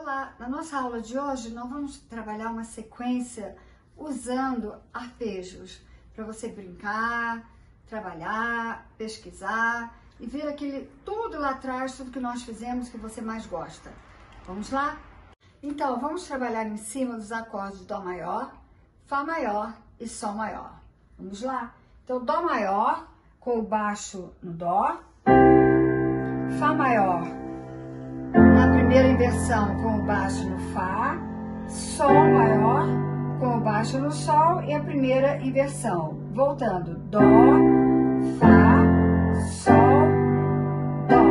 Olá, na nossa aula de hoje nós vamos trabalhar uma sequência usando arpejos para você brincar, trabalhar, pesquisar e ver aquele tudo lá atrás, tudo que nós fizemos que você mais gosta. Vamos lá? Então, vamos trabalhar em cima dos acordes de Dó maior, Fá maior e Sol maior. Vamos lá? Então, Dó maior com o baixo no Dó, Fá maior na primeira inversão com o baixo no Fá, Sol maior com o baixo no Sol e a primeira inversão. Voltando, Dó, Fá, Sol, Dó.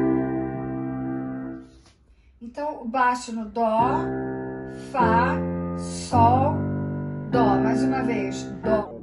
Então, o baixo no Dó, Fá, Sol, Dó. Mais uma vez, Dó.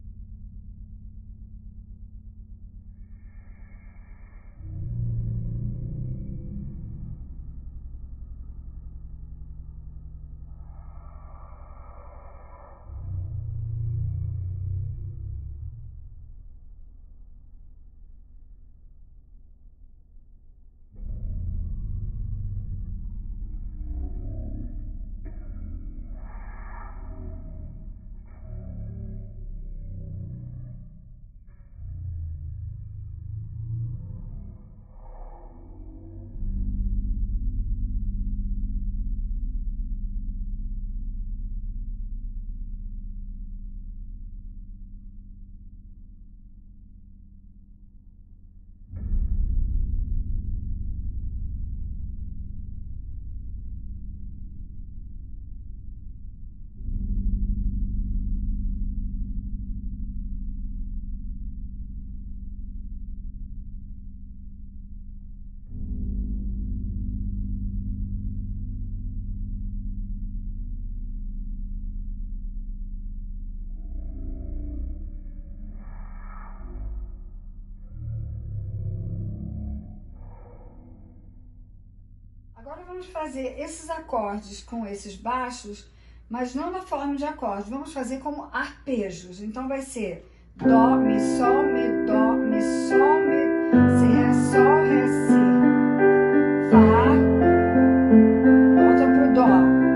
Agora vamos fazer esses acordes com esses baixos, mas não na forma de acorde. Vamos fazer como arpejos. Então vai ser Dó, Mi, Sol, Mi, Dó, Mi, Sol, Mi, Si, Ré, Sol, Ré, Si, Fá, volta pro Dó,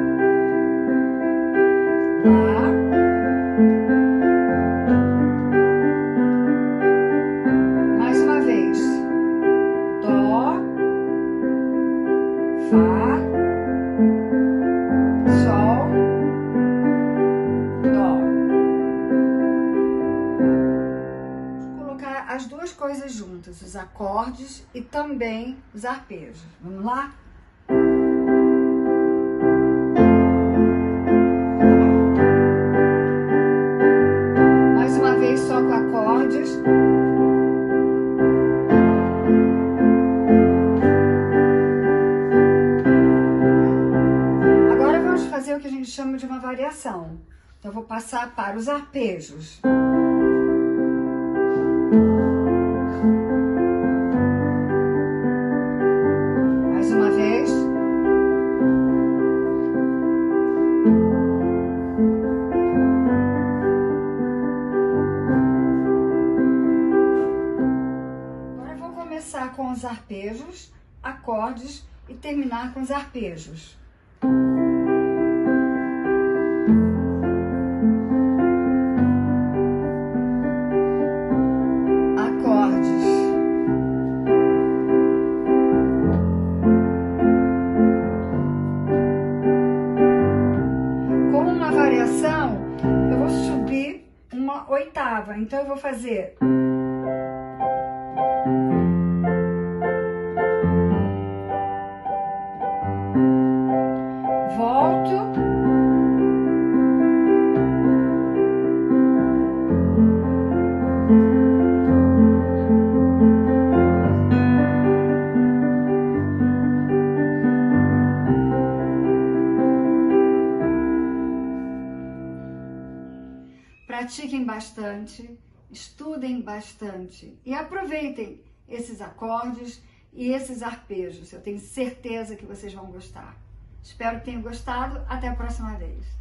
Lá, mais uma vez, Dó, Fá, Sol, Dó. Vou colocar as duas coisas juntas, os acordes e também os arpejos. Vamos lá? Mais uma vez só com acordes. Fazer o que a gente chama de uma variação. Então, eu vou passar para os arpejos. Mais uma vez. Agora eu vou começar com os arpejos, acordes e terminar com os arpejos. Eu vou subir uma oitava, então eu vou fazer volto, pratiquem bastante, estudem bastante e aproveitem esses acordes e esses arpejos. Eu tenho certeza que vocês vão gostar. Espero que tenham gostado. Até a próxima vez.